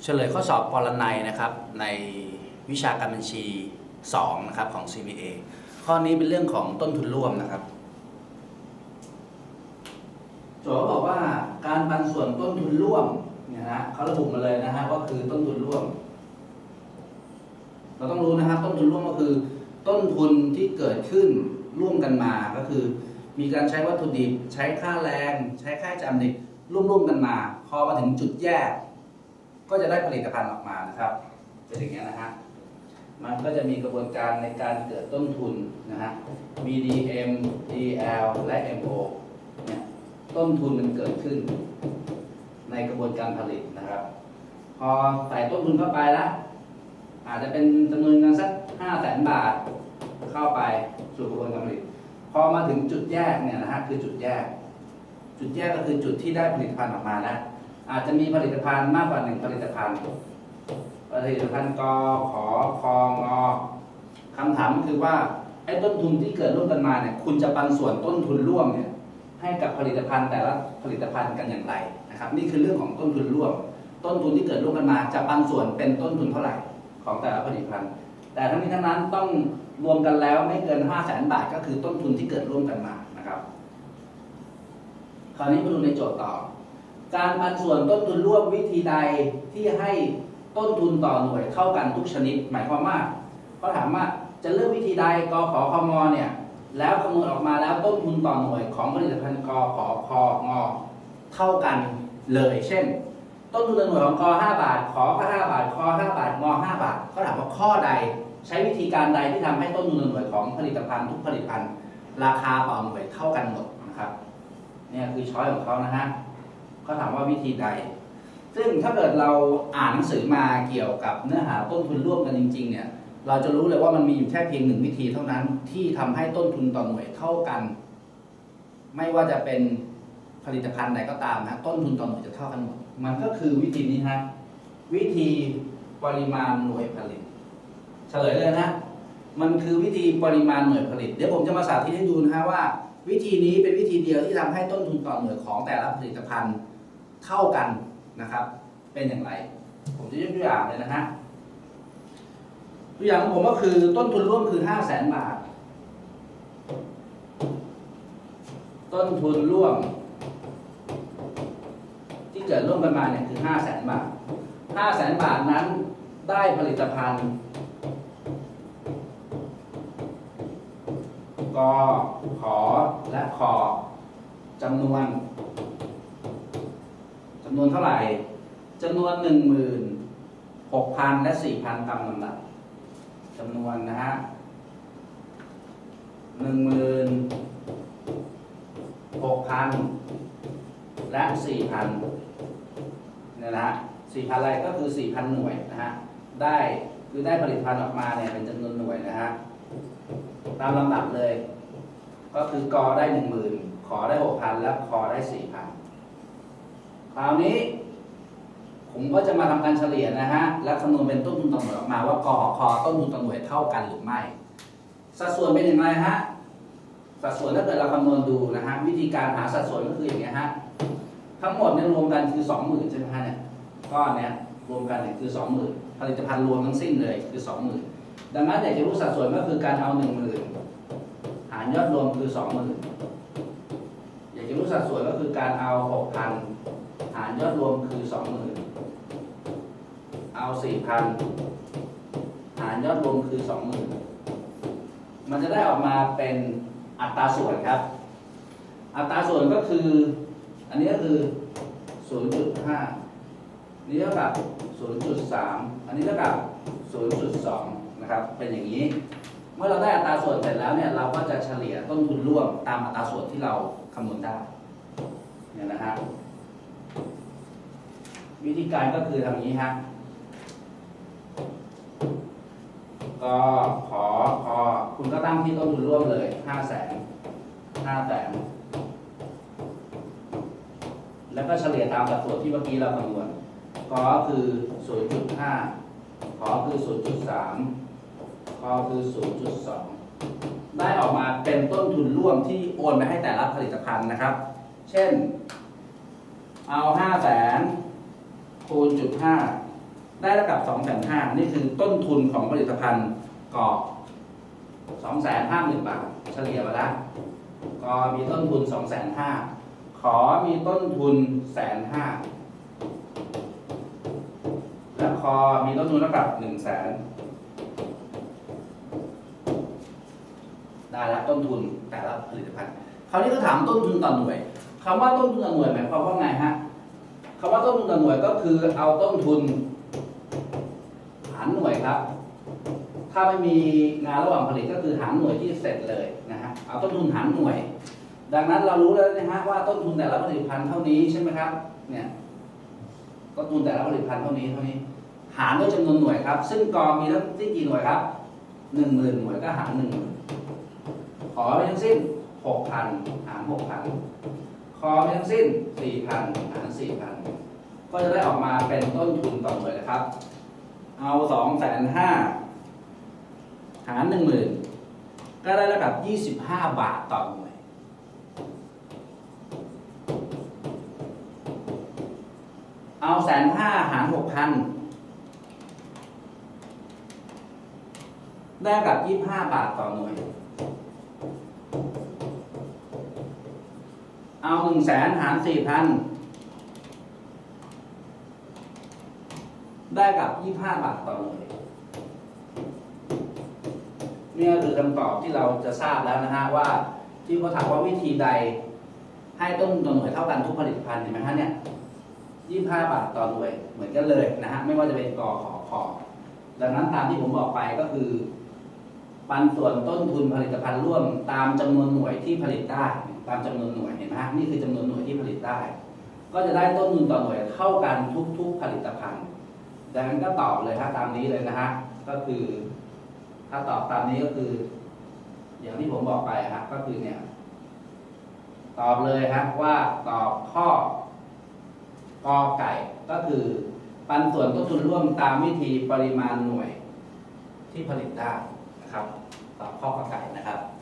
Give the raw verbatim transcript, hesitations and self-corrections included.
เฉลยข้อสอบปรนัยนะครับในวิชาการบัญชีสองนะครับของ ซี บี เอ ข้อนี้เป็นเรื่องของต้นทุนร่วมนะครับโจทย์บอกว่าการปันส่วนต้นทุนร่วมเนี่ยนะเขาระบุมาเลยนะฮะว่าคือต้นทุนร่วมเราต้องรู้นะครับต้นทุนร่วมก็คือต้นทุนที่เกิดขึ้นร่วมกันมาก็คือมีการใช้วัตถุดิบใช้ค่าแรงใช้ค่าจำนิร่วมๆกันมาพอมาถึงจุดแยกก็จะได้ผลิตภัณฑ์ออกมานะครับเป็นอย่างนี้นะฮะมันก็จะมีกระบวนการในการเกิดต้นทุนนะฮะ บี ดี เอ็ม ดี แอล และ เอ็ม โอ เนี่ยต้นทุนมันเกิดขึ้นในกระบวนการผลิตนะครับพอใส่ต้นทุนเข้าไปแล้วอาจจะเป็นจำนวนเงินสักห้าแสนบาทเข้าไปสู่กระบวนการผลิตพอมาถึงจุดแยกเนี่ยนะฮะคือจุดแยกจุดแยกก็คือจุดที่ได้ผลิตภัณฑ์ออกมาแล้วอาจจะมีผลิตภัณฑ์มากกว่าหนึ่งผลิตภัณฑ์ผลิตภัณฑ์กขอคองอคำถามคือว่าไอ้ต้นทุนที่เกิดร่วมกันมาเนี่ยคุณจะปันส่วนต้นทุนร่วมเนี่ยให้กับผลิตภัณฑ์แต่ละผลิตภัณฑ์กันอย่างไรนะครับนี่คือเรื่องของต้นทุนร่วมต้นทุนที่เกิดร่วมกันมาจะปันส่วนเป็นต้นทุนเท่าไหร่ของแต่ละผลิตภัณฑ์แต่ทั้งนี้ทั้งนั้นต้องรวมกันแล้วไม่เกิน ห้าแสน บาทก็คือต้นทุนที่เกิดร่วมกันมานะครับคราวนี้มาดูในโจทย์ต่อการปันส่วนต้นทุนร่วมวิธีใดที่ให้ต้นทุนต่อหน่วยเท่ากันทุกชนิดหมายความว่าเขาถามว่าจะเลือกวิธีใดกขอคมเนี่ยแล้วคำนวณออกมาแล้วต้นทุนต่อหน่วยของผลิตภัณฑ์กขอคองเท่ากันเลยเช่นต้นทุนต่อหน่วยของกห้าบาทขอก็ห้าบาทคห้าบาทงห้าบาทเขาถามว่าข้อใดใช้วิธีการใดที่ทำให้ต้นทุนต่อหน่วยของผลิตภัณฑ์ทุกผลิตภัณฑ์ราคาต่อหน่วยเท่ากันหมดนะครับนี่คือช้อยของเขานะฮะเขาถามว่าวิธีใดซึ่งถ้าเกิดเราอ่านหนังสือมาเกี่ยวกับเนื้อหาต้นทุนร่วมกันจริงๆเนี่ยเราจะรู้เลยว่ามันมีอยู่แค่เพียงหนึ่งวิธีเท่านั้นที่ทำให้ต้นทุนต่อหน่วยเท่ากันไม่ว่าจะเป็นผลิตภัณฑ์ใดก็ตามนะต้นทุนต่อหน่วยจะเท่ากันหมดมันก็คือวิธีนี้ฮะวิธีปริมาณหน่วยผลิตเฉลยเลยนะมันคือวิธีปริมาณหน่วยผลิตเดี๋ยวผมจะมาสาธิตให้ดูนะฮะว่าวิธีนี้เป็นวิธีเดียวที่ทำให้ต้นทุนต่อหน่วยของแต่ละผลิตภัณฑ์เท่ากันนะครับเป็นอย่างไรผมจะยกตัวอย่างเลยนะฮะตัวอย่างของผมก็คือต้นทุนร่วมคือ ห้าแสน บาทต้นทุนร่วมที่เกิดร่วมกันมาเนี่ยคือ ห้าแสน บาท ห้าแสน บาทนั้นได้ผลิตภัณฑ์กขอและคอจำนวนจำนวนเท่าไหร่จำนวน หนึ่งหมื่นหกพัน และ สี่พัน ตามลำดับจำนวนนะฮะ หนึ่งหมื่นหกพัน และ สี่พัน เนี่ยนะฮะ สี่พัน อะไรก็คือ สี่พัน หน่วยนะฮะได้คือได้ผลิตภัณฑ์ออกมาเนี่ยเป็นจำนวนหน่วยนะฮะตามลำดับเลยก็คือกได้ หนึ่งหมื่น ขอได้ หกพัน และคอได้ สี่พัน คราวนี้ผมก็จะมาทำการเฉลี่ยนะฮะและคำนวณเป็นต้นทุนต่อหน่วยออกมาว่ากคต้นทุนต่อหน่วยเท่ากันหรือไม่สัดส่วนเป็นอย่างไรฮะสัดส่วนถ้าเกิดเราคำนวณดูนะฮะวิธีการหาสัดส่วนก็คืออย่างนี้ฮะทั้งหมดเนี่ยรวมกันคือ สองหมื่น ใช่ไหมฮะเนี่ยก้อนเนี้ยรวมกันเนี่ยคือ สองหมื่น ผลิตภัณฑ์รวมทั้งสิ้นเลยคือ สองหมื่น ดังนั้นอยากจะรู้สัดส่วนก็คือการเอา หนึ่งหมื่น หารยอดรวมคือ สองหมื่น อยากจะรู้สัดส่วนก็คือการเอา หกพัน หารยอดรวมคือ สองหมื่น เอา สี่พัน หารยอดรวมคือ สองหมื่น มันจะได้ออกมาเป็นอัตราส่วนครับอัตราส่วนก็คืออันนี้ก็คือ ศูนย์จุดห้า นี่เท่ากับ ศูนย์จุดสาม อันนี้เท่ากับ ศูนย์จุดสอง นะครับเป็นอย่างนี้เมื่อเราได้อัตราส่วนเสร็จแล้วเนี่ยเราก็จะเฉลี่ยต้นทุนร่วมตามอัตราส่วนที่เราคำนวณได้เนี่ยนะฮะวิธีการก็คือทำอย่างนี้ฮะก็ขอคอคุณก็ตั้งที่ต้นทุนร่วมเลย ห้าแสน ห้าแสน แล้วก็เฉลี่ยตามสัดส่วนที่เมื่อกี้เราคำนวณก็คือ ศูนย์จุดห้า ขอคือ ศูนย์จุดสาม คอคือ ศูนย์จุดสอง ได้ออกมาเป็นต้นทุนร่วมที่โอนไปให้แต่ละผลิตภัณฑ์นะครับเช่นเอา ห้าแสน คูณจุดห้าได้ระดับ สองแสนห้าหมื่น นี่คือต้นทุนของผลิตภัณฑ์กอ สองแสนห้าหมื่น บาทเฉลี่ยมาแล้วกอมีต้นทุน สองแสนห้าหมื่น ขอมีต้นทุน แสนห้า และคอมีต้นทุนระดับ หนึ่งแสน ได้แล้วต้นทุนแต่ละผลิตภัณฑ์คราวนี้ก็ถามต้นทุนต่อหน่วยคำว่าต้นทุนต่อหน่วยหมายความว่าไงฮะคำว่าต้นทุนต่อหน่วยก็คือเอาต้นทุนหารหน่วยครับถ้าไม่มีงานระหว่างผลิตก็คือหารหน่วยที่เสร็จเลยนะฮะเอาต้นทุนหารหน่วยดังนั้นเรารู้แล้วนะฮะว่าต้นทุนแต่ละผลิตภัณฑ์เท่านี้ใช่ไหมครับเนี่ยต้นทุนแต่ละผลิตภัณฑ์เท่านี้เท่านี้หารด้วยจำนวนหน่วยครับซึ่งกองมีทั้งสิ้นกี่หน่วยครับ หนึ่งหมื่น หน่วยก็หารหนึ่งหมื่นขอไปทั้งสิ้น หกพัน หาร หกพัน คอไปทั้งสิ้น สี่พัน หาร สี่พัน ก็จะได้ออกมาเป็นต้นทุนต่อหน่วยนะครับเอา สองแสนห้าหมื่น หาร หนึ่งหมื่น ก็ได้ระดับ ยี่สิบห้า บาทต่อหน่วยเอา หนึ่งแสนห้าหมื่น หาร หกพัน ได้ระดับ ยี่สิบห้า บาทต่อหน่วยเอา หนึ่งแสน หาร สี่พัน ได้กับ ยี่สิบห้า บาทต่อหน่วยนี่ก็คือคำตอบที่เราจะทราบแล้วนะฮะว่าที่เขาถามว่าวิธีใดให้ต้นทุนต่อหน่วยเท่ากันทุกผลิตภัณฑ์เห็นไหมฮะเนี่ย ยี่สิบห้า บาทต่อหน่วยเหมือนกันเลยนะฮะไม่ว่าจะเป็นกอขอคอดังนั้นตามที่ผมบอกไปก็คือปันส่วนต้นทุนผลิตภัณฑ์ร่วมตามจำนวนหน่วยที่ผลิตได้ตามจำนวนหน่วยเห็นไหมฮะนี่คือจำนวนหน่วยที่ผลิตได้ก็จะได้ต้นทุนต่อหน่วยเท่ากันทุกๆผลิตภัณฑ์ดังนั้นก็ตอบเลยฮะตามนี้เลยนะฮะก็คือถ้าตอบตามนี้ก็คืออย่างที่ผมบอกไปฮะก็คือเนี่ยตอบเลยฮะว่าตอบข้อกอไก่ก็คือปันส่วนต้นทุนร่วมตามวิธีปริมาณหน่วยที่ผลิตได้นะครับตอบข้อกอไก่นะครับ